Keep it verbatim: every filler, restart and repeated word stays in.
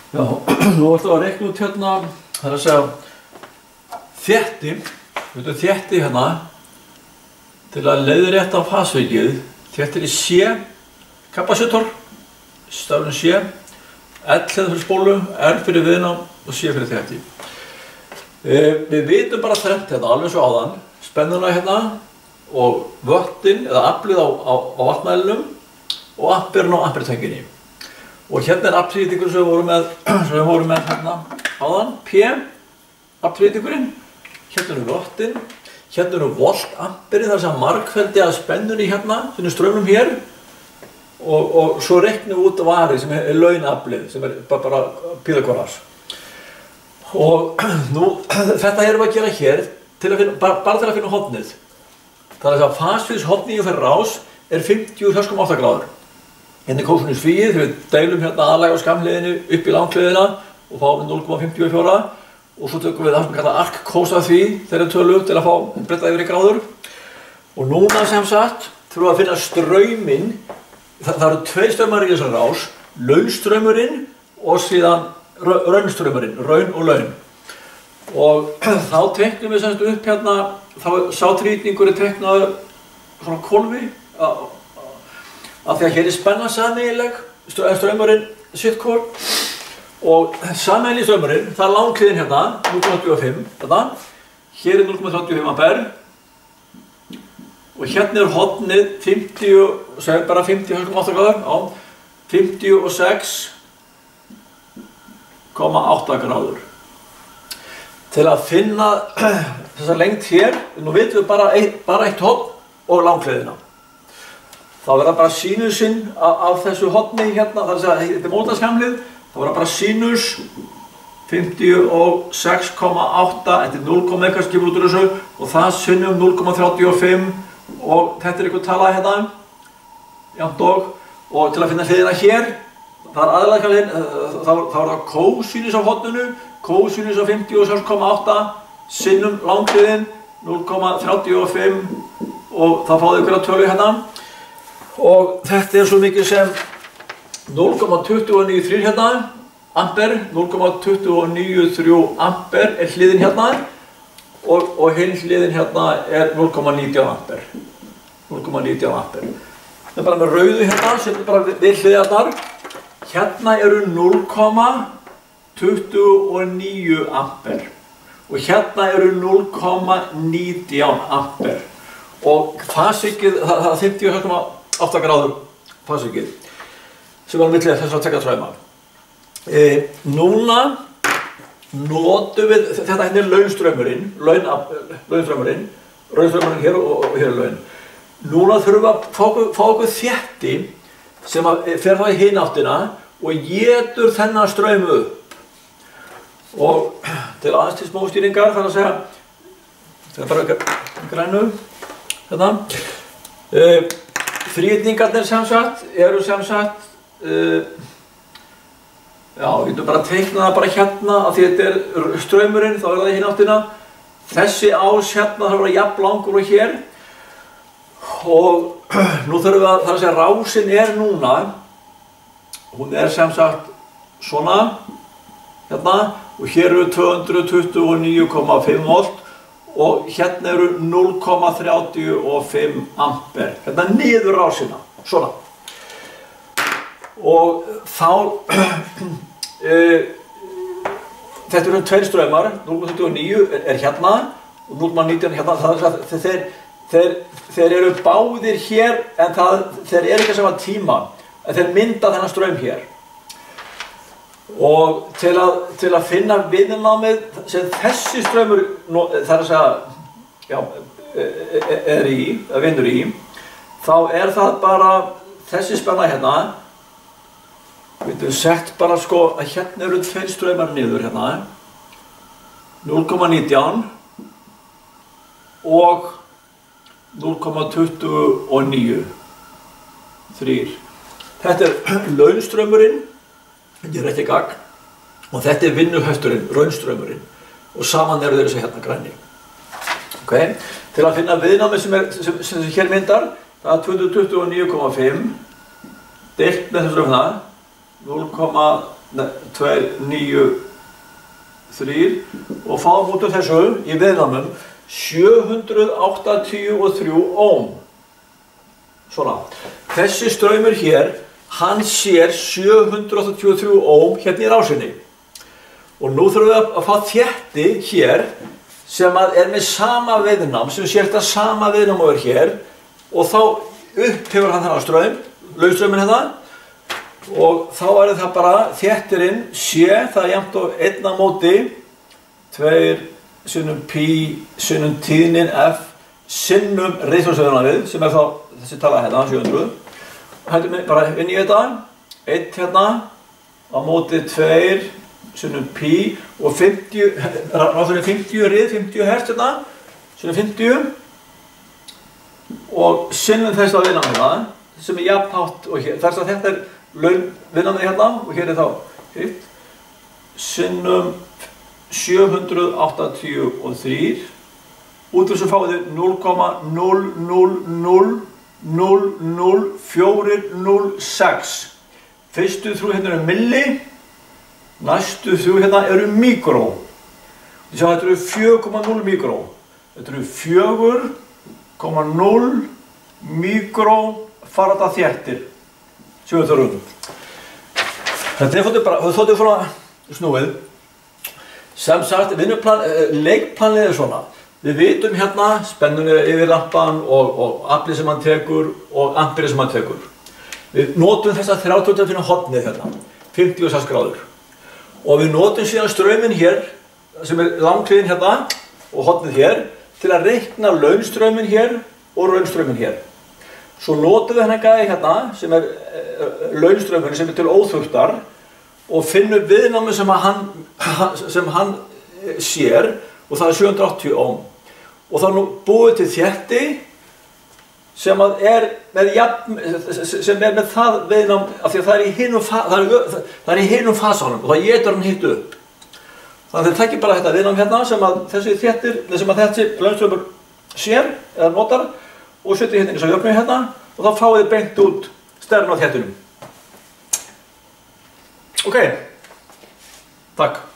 Já, nú ætlum við að reikna út hérna, það er að segja þétti, við veitum þétti hérna til að leiðrétta fasvikið. Þéttir í C, kapasitor, stafurinn C, L fyrir spólu, R fyrir viðnám og C fyrir þétti. E, við vitum bara þrennt hérna, alveg svo áðan, spennuna hérna og vöttin eða aflið á, á, á vatnmælinum og amperinn á ampertenginni. Og hérna er aflýtingur sem við vorum með, sem við vorum með hérna áðan, P, aflýtingurinn, hérna er vöttin, hérna er voltamperinn, það er sem margfeldi að spennunni hérna, sem er strömmum hér og, og svo reiknum við út varið sem er launaflið, sem er bara, bara pílagoras. Og nú, þetta erum við að gera hér til að finna, bara, bara til að finna hornið. Það er að fasvíshornið fyrir rás er fimmtíu og sex komma átta gráður. Hérna er kósinusvíið, þegar við deilum hérna aðlæg á skamhliðinu upp í langhliðina og fáum núll komma fimmtíu og fjögur og svo tökum við það sem við kalla arkkósa því þeirra tölu til að fá breyta yfir í gráður. Og núna sem sagt þurfum við að finna strauminn, það, það eru tveir straumar í þessari rás, launstraumurinn og síðan raunstraumurinn, raun og laun. Og þá teiknum við semst upp hérna, þá sá trýtningur er teiknaður svona hvolfi, af því að hér er spenna sameiginleg, straumurinn sitt hvor og sameiginlega straumurinn, það er langhliðin hérna, núll komma þrjátíu og fimm, þetta, hér er núll komma þrjátíu og fimm ampere og hérna er hornið fimmtíu, segir bara fimmtíu komma átta gráður, á, fimmtíu og sex komma átta gráður. Til að finna þessa lengt hér, nú vitum við bara eitt, bara eitt horn og langhliðina. Þá verða bara sínusinn af, af þessu horni hérna, það er að segja, þetta er mótaskamlið, þá verða bara sínus fimmtíu og sex komma átta, þetta er núll komma eitthvað skipur út úr þessu og það sinnum núll komma þrjátíu og fimm og þetta er eitthvað talað hérna, jafnt og, og til að finna hliðina hér, það er aðlæg hérna, þá, þá er það kósinus af horninu, kósinus af fimmtíu og sex komma átta, sinnum langhliðin núll komma þrjátíu og fimm og þá fáðu ykkur að tölu hérna. Og þetta er svo mikið sem núll komma tuttugu og níu þrjú hérna, amper, núll komma tuttugu og níu þrjú amper er hliðin hérna og, og hinn hliðin hérna er núll komma nítján amper. núll komma nítján amper. Það er bara með rauðu hérna, sem er bara við hliðarnar. Hérna eru núll komma tuttugu og níu amper og hérna eru núll komma nítján amper. Og fasvikið, það er fimmtíu og sex komma átta gráður fasvikið sem var á milli þess að tekja træma. E, núna notum við, þetta hérna er launstraumurinn, laun, launstraumurinn, raunstraumurinn hér og, og hér er laun. Núna þurfum við að fá, fá okkur þétti sem að fer það í hinn áttina og étur þennan straumu upp. Og til aðeins til smóstýringar þarf að segja, það er bara grænu, þetta. E, Þrýtningarnir sem sagt eru sem sagt, uh, já, við getum bara teiknað það bara hérna af því þetta er straumurinn, þá er það í hinn áttina. Þessi ás hérna þarf að vera jafn langur og hér og nú þurfum við að, það er að segja, rásin er núna, hún er sem sagt svona, hérna, og hér eru tvö hundruð tuttugu og níu komma fimm volt og hérna eru núll komma þrjátíu og fimm amper, hérna niður rásina, svona. Og þá, e, þetta eru tveir straumar, núll komma tuttugu og níu er, er hérna og núll komma nítján hérna, það er að þeir, þeir, þeir eru báðir hér en það, þeir eru ekki að sama tíma, en þeir mynda þennan straum hér. Og til að, til að finna viðnámið sem þessi straumur, það er að segja, já, er í, eða vinnur í, þá er það bara þessi spenna hérna, við getum sett bara sko að hérna eru tveir straumar niður hérna, núll komma nítján og núll komma tuttugu og níu, þrír. Þetta er launstraumurinn, þetta er ekki gagn og þetta er vinnuhöfturinn, raunstraumurinn og saman eru þeir þessi hérna græni. Okay. Til að finna viðnámið sem, er, sem, sem hér myndar, það er tvö hundruð tuttugu og níu komma fimm deilt með þessu strömmna núll komma tveir, níu, þrír og fáum út úr þessu í viðnámum sjö hundruð áttatíu og þrjú ohm. Svona. Þessi straumur hér, hann sér sjö hundruð áttatíu og þrjú ohm hérna í rásinni. Og nú þurfum við að fá þétti hér sem að er með sama viðnám, sem sér þetta sama viðnám over hér og þá upphefur hann þennan straum, lausstraumin hérna og þá er það bara þéttirinn sé, það er jafnt og einn á móti tveir sinnum pi sinnum tíðnin f sinnum reiðsjónsöðunarið sem er þá þessi tala hérna, sjö hundruð og hættum við bara inn í þetta einn hérna á móti tveir sinnum pi og fimmtíu, ráðurinn fimmtíu rið, fimmtíu hertz hérna sinnum fimmtíu og sinnum þess að vinna hérna sem er jafnhátt og hér, þess að þetta er laun vinnandi hérna og hér er þá hitt sinnum sjö hundruð áttatíu og þrír út úr sem fáið þið núll komma núll núll núll núll núll fjögur núll sex fyrstu þrjú hérna eru milli næstu þrjú hérna eru mikró þið sjá þetta eru fjögur komma núll mikró þetta eru fjögur komma núll mikró farada þéttir sem við þurfum þetta er þóttið bara þóttið svona snúið sem sagt vinnuplan leikplanið er svona við vitum hérna spennunni yfir lampan og, og aflið sem hann tekur og amperið sem hann tekur við notum þessa þrjátíu fyrir hornið hérna fimmtíu og sex gráður og við notum síðan strauminn hér sem er langkliðin hérna og hornið hér til að reikna launstrauminn hér og raunstrauminn hér svo notum við hennar gæði hérna sem er launstrauminn sem er til óþurftar og finnum viðnámið sem hann, sem hann sér og það er sjö hundruð áttatíu ohm og þá nú búið til þétti sem að er með jafn, sem er með það viðnám af því að það er í hinum það er, það er í hinum fasanum og það étur hann hitt upp þannig að þið tekir bara þetta viðnám hérna sem að þessi þéttir sem að þessi launstraumur sér eða notar og setjið hérna í þessa jöfnu hérna og þá fáið þið beint út stærn á þéttinum. Ok, takk.